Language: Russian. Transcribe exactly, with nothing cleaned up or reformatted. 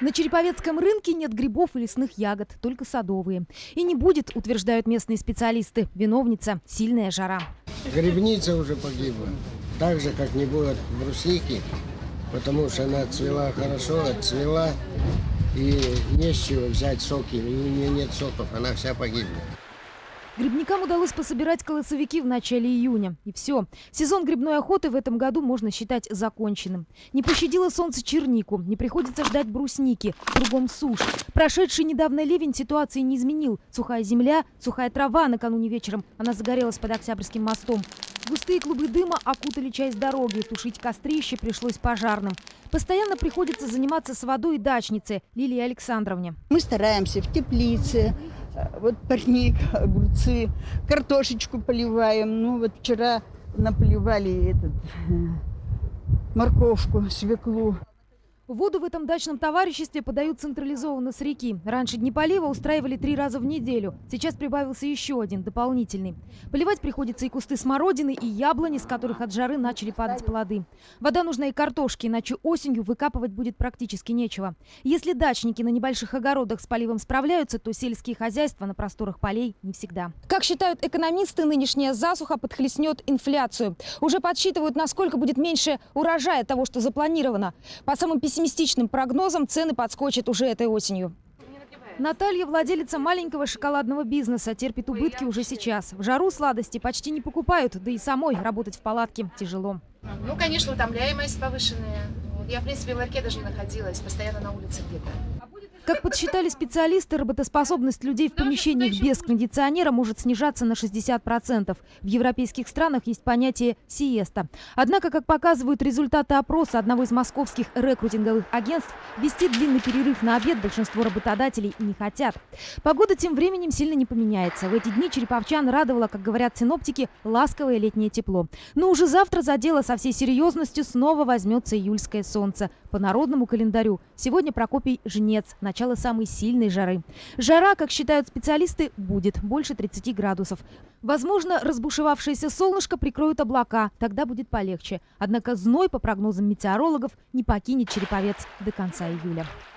На Череповецком рынке нет грибов и лесных ягод, только садовые. И не будет, утверждают местные специалисты. Виновница – сильная жара. Грибница уже погибла. Так же, как не будет брусники, потому что она цвела хорошо, отцвела. И не с чего взять соки, у нее нет соков, она вся погибла. Грибникам удалось пособирать колосовики в начале июня. И все. Сезон грибной охоты в этом году можно считать законченным. Не пощадило солнце чернику, не приходится ждать брусники, кругом сушь. Прошедший недавно ливень ситуации не изменил. Сухая земля, сухая трава накануне вечером. Она загорелась под Октябрьским мостом. Густые клубы дыма окутали часть дороги. Тушить кострище пришлось пожарным. Постоянно приходится заниматься с водой дачнице Лилии Александровне. Мы стараемся в теплице. Вот парник, огурцы, картошечку поливаем. Ну вот вчера наполивали этот, морковку, свеклу. Воду в этом дачном товариществе подают централизованно с реки. Раньше дни полива устраивали три раза в неделю. Сейчас прибавился еще один, дополнительный. Поливать приходится и кусты смородины, и яблони, с которых от жары начали падать плоды. Вода нужна и картошке, иначе осенью выкапывать будет практически нечего. Если дачники на небольших огородах с поливом справляются, то сельские хозяйства на просторах полей не всегда. Как считают экономисты, нынешняя засуха подхлестнет инфляцию. Уже подсчитывают, насколько будет меньше урожая того, что запланировано. По самым пессимистичным прогнозам, цены подскочат уже этой осенью. Наталья, владелица маленького шоколадного бизнеса, терпит убытки уже сейчас. В жару сладости почти не покупают, да и самой работать в палатке тяжело. Ну, конечно, утомляемость повышенная. Я, в принципе, в ларьке даже не находилась, постоянно на улице где-то. Как подсчитали специалисты, работоспособность людей в помещениях без кондиционера может снижаться на шестьдесят процентов. В европейских странах есть понятие «сиеста». Однако, как показывают результаты опроса одного из московских рекрутинговых агентств, вести длинный перерыв на обед большинство работодателей не хотят. Погода тем временем сильно не поменяется. В эти дни череповчан радовало, как говорят синоптики, ласковое летнее тепло. Но уже завтра за дело со всей серьезностью снова возьмется июльское солнце. По народному календарю сегодня Прокопий Жнец, начало самой сильной жары. Жара, как считают специалисты, будет больше тридцати градусов. Возможно, разбушевавшееся солнышко прикроют облака, тогда будет полегче. Однако зной, по прогнозам метеорологов, не покинет Череповец до конца июля.